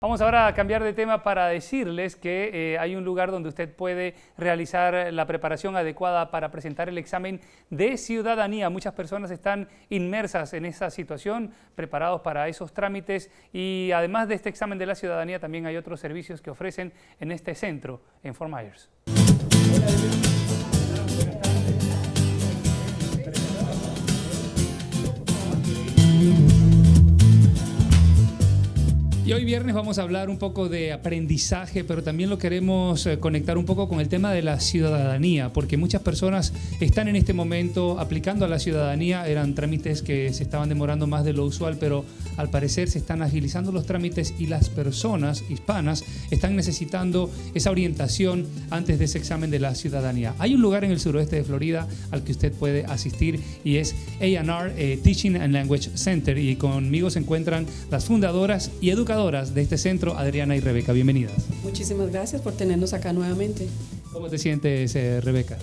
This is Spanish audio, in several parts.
Vamos ahora a cambiar de tema para decirles que hay un lugar donde usted puede realizar la preparación adecuada para presentar el examen de ciudadanía. Muchas personas están inmersas en esa situación, preparados para esos trámites, y además de este examen de la ciudadanía también hay otros servicios que ofrecen en este centro en Fort Myers. Y hoy viernes vamos a hablar un poco de aprendizaje, pero también lo queremos conectar un poco con el tema de la ciudadanía, porque muchas personas están en este momento aplicando a la ciudadanía. Eran trámites que se estaban demorando más de lo usual, pero al parecer se están agilizando los trámites y las personas hispanas están necesitando esa orientación antes de ese examen de la ciudadanía. Hay un lugar en el suroeste de Florida al que usted puede asistir y es A&R Teaching and Language Center, y conmigo se encuentran las fundadoras y educadoras de este centro, Adriana y Rebeca. Bienvenidas. Muchísimas gracias por tenernos acá nuevamente. ¿Cómo te sientes, Rebeca?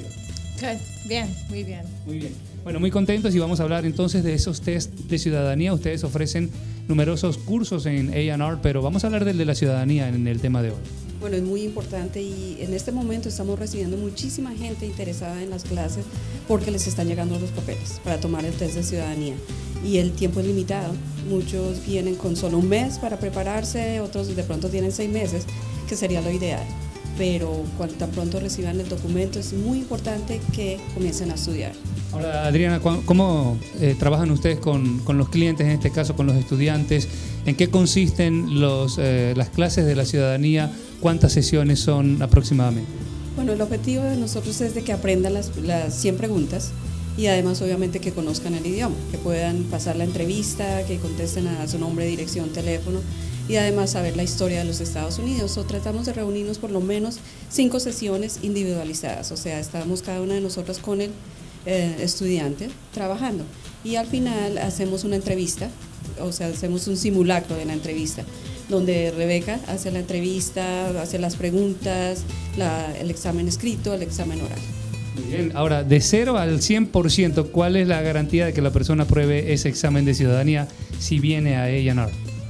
Good. Bien, muy bien. Muy bien. Bueno, muy contentos, y vamos a hablar entonces de esos test de ciudadanía. Ustedes ofrecen numerosos cursos en A&R, pero vamos a hablar del de la ciudadanía en el tema de hoy. Bueno, es muy importante, y en este momento estamos recibiendo muchísima gente interesada en las clases porque les están llegando los papeles para tomar el test de ciudadanía. Y el tiempo es limitado. Muchos vienen con solo un mes para prepararse, otros de pronto tienen 6 meses, que sería lo ideal. Pero cuando tan pronto reciban el documento es muy importante que comiencen a estudiar. Ahora, Adriana, ¿cómo trabajan ustedes con los clientes, en este caso con los estudiantes? ¿En qué consisten las clases de la ciudadanía? ¿Cuántas sesiones son aproximadamente? Bueno, el objetivo de nosotros es de que aprendan las 100 preguntas y además obviamente que conozcan el idioma, que puedan pasar la entrevista, que contesten a su nombre, dirección, teléfono, y además saber la historia de los Estados Unidos. Tratamos de reunirnos por lo menos 5 sesiones individualizadas, o sea, estamos cada una de nosotras con el estudiante trabajando, y al final hacemos una entrevista, o sea, hacemos un simulacro de la entrevista, donde Rebeca hace la entrevista, hace las preguntas, el examen escrito, el examen oral. Muy bien. Ahora, de 0 al 100%, ¿cuál es la garantía de que la persona apruebe ese examen de ciudadanía si viene a A&R?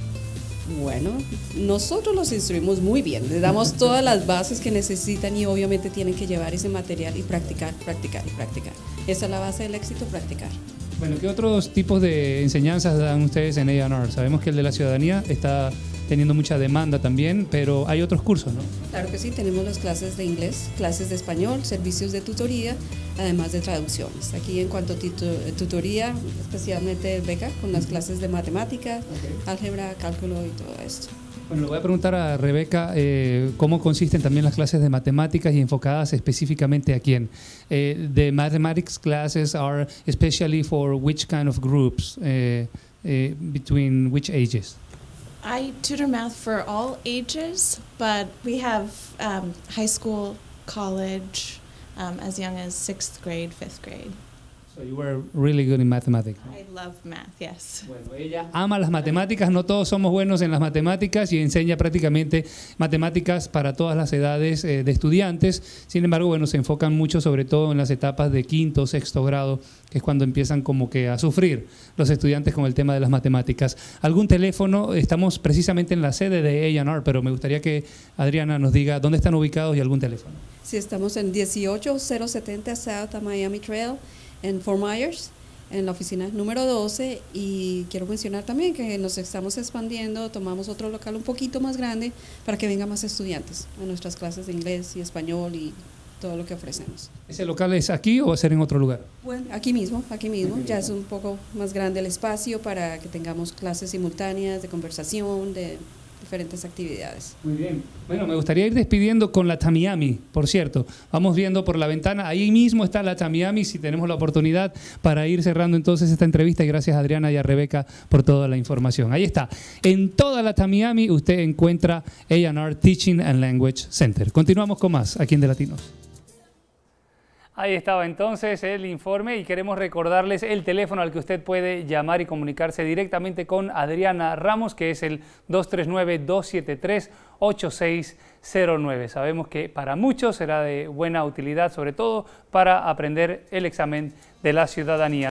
Bueno, nosotros los instruimos muy bien, les damos todas las bases que necesitan, y obviamente tienen que llevar ese material y practicar, practicar y practicar. Esa es la base del éxito, practicar. Bueno, ¿qué otros tipos de enseñanzas dan ustedes en A&R? Sabemos que el de la ciudadanía está teniendo mucha demanda también, pero hay otros cursos, ¿no? Claro que sí, tenemos las clases de inglés, clases de español, servicios de tutoría, además de traducciones. Aquí en cuanto a tutoría, especialmente Beca, con las clases de matemática, álgebra, cálculo y todo esto. Bueno, le voy a preguntar a Rebeca cómo consisten también las clases de matemáticas y enfocadas específicamente a quién. The mathematics classes are especially for which kind of groups, between which ages? I tutor math for all ages, but we have high school, college, as young as 6th grade, 5th grade. So you were really good in mathematics. I love math, yes. Bueno, ella ama las matemáticas, no todos somos buenos en las matemáticas, y enseña prácticamente matemáticas para todas las edades de estudiantes. Sin embargo, bueno, se enfocan mucho sobre todo en las etapas de 5º, 6º grado, que es cuando empiezan como que a sufrir los estudiantes con el tema de las matemáticas. ¿Algún teléfono? Estamos precisamente en la sede de A&R, pero me gustaría que Adriana nos diga dónde están ubicados y algún teléfono. Sí, estamos en 18070 South Miami Trail, en Fort Myers, en la oficina número 12, y quiero mencionar también que nos estamos expandiendo, tomamos otro local un poquito más grande para que vengan más estudiantes a nuestras clases de inglés y español y todo lo que ofrecemos. ¿Ese local es aquí o va a ser en otro lugar? Bueno, aquí mismo, ya es un poco más grande el espacio para que tengamos clases simultáneas de conversación, de diferentes actividades. Muy bien. Bueno, me gustaría ir despidiendo con la Tamiami, por cierto. Vamos viendo por la ventana, ahí mismo está la Tamiami, si tenemos la oportunidad para ir cerrando entonces esta entrevista, y gracias a Adriana y a Rebeca por toda la información. Ahí está. En toda la Tamiami usted encuentra A&R Teaching and Language Center. Continuamos con más aquí en De Latinos. Ahí estaba entonces el informe, y queremos recordarles el teléfono al que usted puede llamar y comunicarse directamente con Adriana Ramos, que es el 239-273-8609. Sabemos que para muchos será de buena utilidad, sobre todo para aprender el examen de la ciudadanía.